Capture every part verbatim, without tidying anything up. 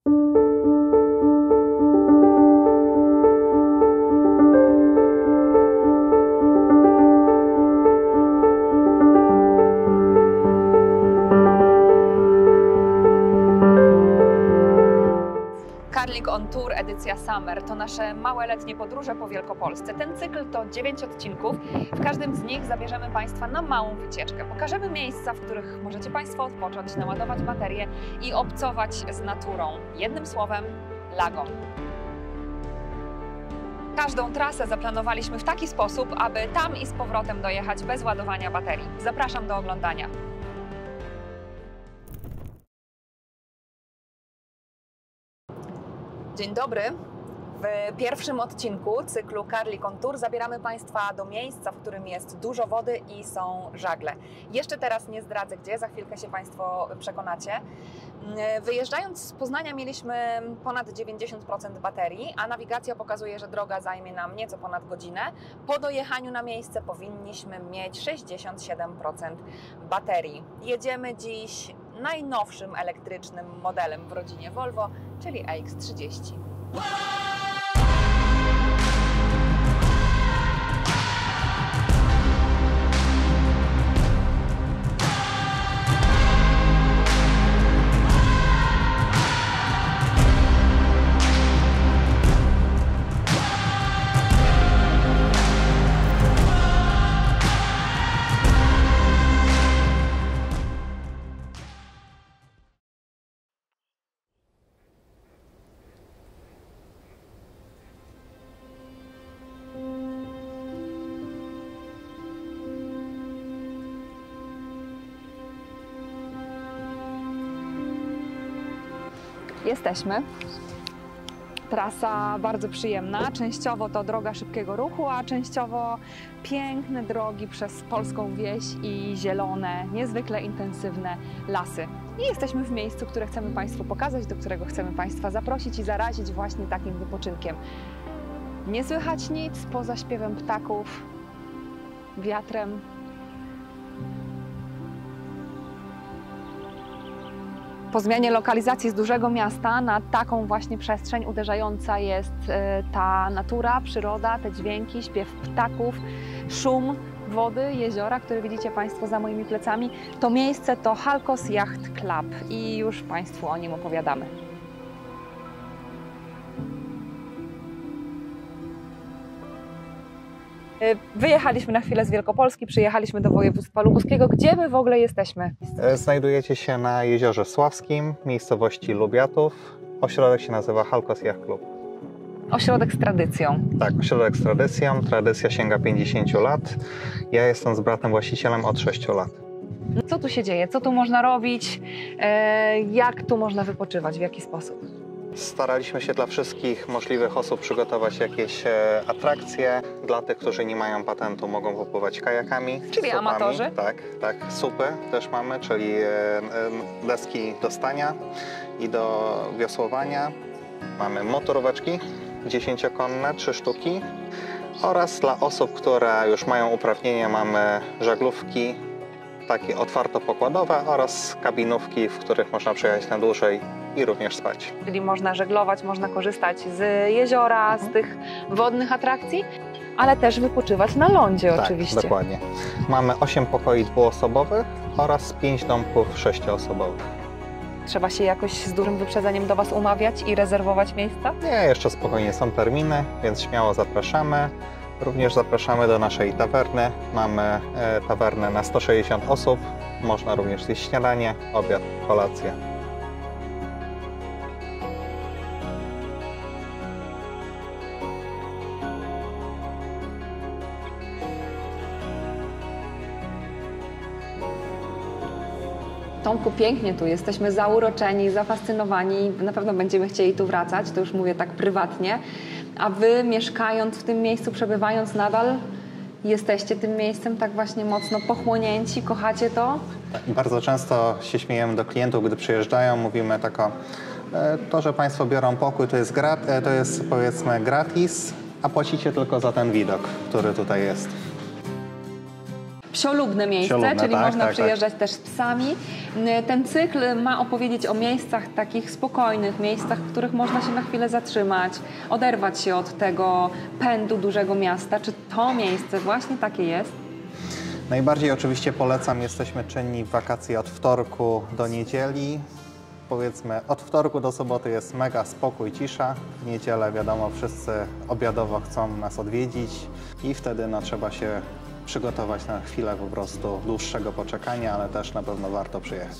Carling on Tour edycja Summer to nasze małe letnie podróże po Wielkopolsce. Ten cykl to dziewięć odcinków. W każdym z nich zabierzemy Państwa na małą wycieczkę. Pokażemy miejsca, w których możecie Państwo odpocząć, naładować baterie i obcować z naturą. Jednym słowem, Lago. Każdą trasę zaplanowaliśmy w taki sposób, aby tam i z powrotem dojechać bez ładowania baterii. Zapraszam do oglądania. Dzień dobry. W pierwszym odcinku cyklu Carling on Tour zabieramy Państwa do miejsca, w którym jest dużo wody i są żagle. Jeszcze teraz nie zdradzę gdzie, za chwilkę się Państwo przekonacie. Wyjeżdżając z Poznania mieliśmy ponad dziewięćdziesiąt procent baterii, a nawigacja pokazuje, że droga zajmie nam nieco ponad godzinę. Po dojechaniu na miejsce powinniśmy mieć sześćdziesiąt siedem procent baterii. Jedziemy dziś najnowszym elektrycznym modelem w rodzinie Volvo, czyli E X trzydzieści. Jesteśmy. Trasa bardzo przyjemna, częściowo to droga szybkiego ruchu, a częściowo piękne drogi przez polską wieś i zielone, niezwykle intensywne lasy. I jesteśmy w miejscu, które chcemy Państwu pokazać, do którego chcemy Państwa zaprosić i zarazić właśnie takim wypoczynkiem. Nie słychać nic poza śpiewem ptaków, wiatrem. Po zmianie lokalizacji z dużego miasta na taką właśnie przestrzeń uderzająca jest ta natura, przyroda, te dźwięki, śpiew ptaków, szum wody, jeziora, które widzicie Państwo za moimi plecami. To miejsce to Halkos Yacht Club i już Państwu o nim opowiadamy. Wyjechaliśmy na chwilę z Wielkopolski, przyjechaliśmy do województwa lubuskiego. Gdzie my w ogóle jesteśmy? Znajdujecie się na Jeziorze Sławskim, miejscowości Lubiatów. Ośrodek się nazywa Halkos Yacht Club. Ośrodek z tradycją. Tak, ośrodek z tradycją. Tradycja sięga pięćdziesięciu lat. Ja jestem z bratem właścicielem od sześciu lat. Co tu się dzieje? Co tu można robić? Jak tu można wypoczywać? W jaki sposób? Staraliśmy się dla wszystkich możliwych osób przygotować jakieś atrakcje. Dla tych, którzy nie mają patentu, mogą popływać kajakami. Czyli supami. amatorzy? Tak, tak. Supy też mamy, czyli deski do stania i do wiosłowania. Mamy motoróweczki dziesięciokonne, trzy sztuki. Oraz dla osób, które już mają uprawnienia, mamy żaglówki takie otwartopokładowe oraz kabinówki, w których można przejechać na dłużej i również spać. Czyli można żeglować, można korzystać z jeziora, mhm. z tych wodnych atrakcji, ale też wypoczywać na lądzie tak, oczywiście. Dokładnie. Mamy osiem pokoi dwuosobowych oraz pięć domków sześcioosobowych. Trzeba się jakoś z dużym wyprzedzeniem do Was umawiać i rezerwować miejsca? Nie, jeszcze spokojnie są terminy, więc śmiało zapraszamy. Również zapraszamy do naszej tawerny. Mamy e, tawernę na sto sześćdziesiąt osób. Można również zjeść śniadanie, obiad, kolację. Tomku, pięknie tu, jesteśmy zauroczeni, zafascynowani, na pewno będziemy chcieli tu wracać, to już mówię tak prywatnie, a Wy mieszkając w tym miejscu, przebywając nadal, jesteście tym miejscem tak właśnie mocno pochłonięci, kochacie to? Tak, bardzo często się śmiejemy do klientów, gdy przyjeżdżają, mówimy tak o, to, że Państwo biorą pokój, to jest, grat, to jest powiedzmy gratis, a płacicie tylko za ten widok, który tutaj jest. psiolubne miejsce, Psiolubne, czyli tak, można tak, przyjeżdżać tak. też z psami. Ten cykl ma opowiedzieć o miejscach takich spokojnych, miejscach, w których można się na chwilę zatrzymać, oderwać się od tego pędu dużego miasta. Czy to miejsce właśnie takie jest? Najbardziej oczywiście polecam, jesteśmy czynni w wakacje od wtorku do niedzieli. Powiedzmy, od wtorku do soboty jest mega spokój, cisza. W niedzielę, wiadomo, wszyscy obiadowo chcą nas odwiedzić i wtedy no, trzeba się przygotować na chwilę po prostu dłuższego poczekania, ale też na pewno warto przyjechać.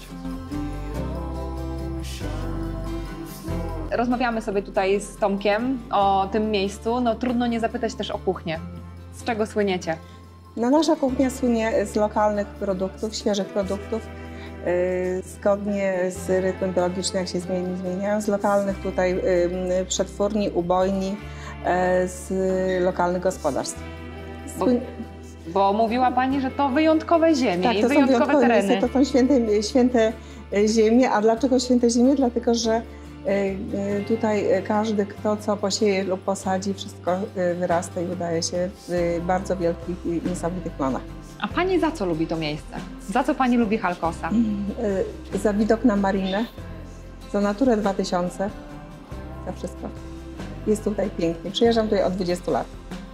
Rozmawiamy sobie tutaj z Tomkiem o tym miejscu. No trudno nie zapytać też o kuchnię. Z czego słyniecie? No, nasza kuchnia słynie z lokalnych produktów, świeżych produktów, yy, zgodnie z rytmem biologicznym, jak się zmieni, zmieniają, z lokalnych tutaj yy, przetwórni, ubojni, yy, z lokalnych gospodarstw. Bo, bo mówiła Pani, że to wyjątkowe ziemie tak, i to wyjątkowe są wyjątkowe tereny. Miejsca, to są święte, święte ziemie. A dlaczego święte ziemie? Dlatego, że tutaj każdy, kto co posieje lub posadzi, wszystko wyrasta i wydaje się w bardzo wielkich i niesamowitych plonach. A Pani za co lubi to miejsce? Za co Pani lubi Halkosa? Za widok na marinę, za Naturę dwa tysiące, za wszystko. Jest tutaj pięknie. Przyjeżdżam tutaj od dwudziestu lat.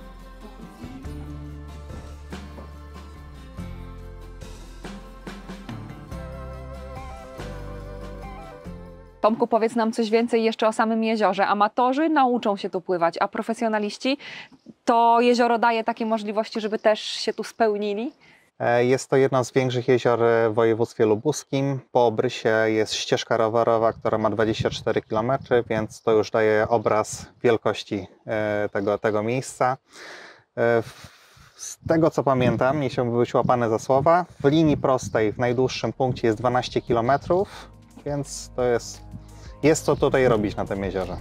Tomku, powiedz nam coś więcej jeszcze o samym jeziorze. Amatorzy nauczą się tu pływać, a profesjonaliści, to jezioro daje takie możliwości, żeby też się tu spełnili? Jest to jedno z większych jezior w województwie lubuskim. Po obrysie jest ścieżka rowerowa, która ma dwadzieścia cztery kilometry, więc to już daje obraz wielkości tego, tego miejsca. Z tego co pamiętam, nie chciałbym być łapany za słowa, w linii prostej w najdłuższym punkcie jest dwanaście kilometrów, więc to jest, jest co tutaj robić na tym jeziorze.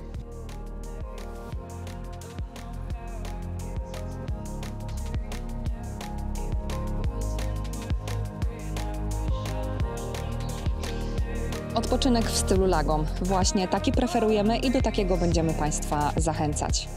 Odpoczynek w stylu Lagom. Właśnie taki preferujemy i do takiego będziemy Państwa zachęcać.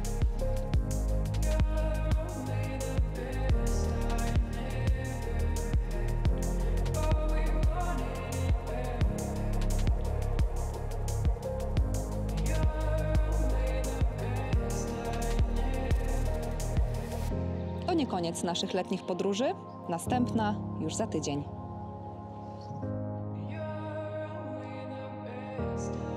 To nie koniec naszych letnich podróży. Następna już za tydzień.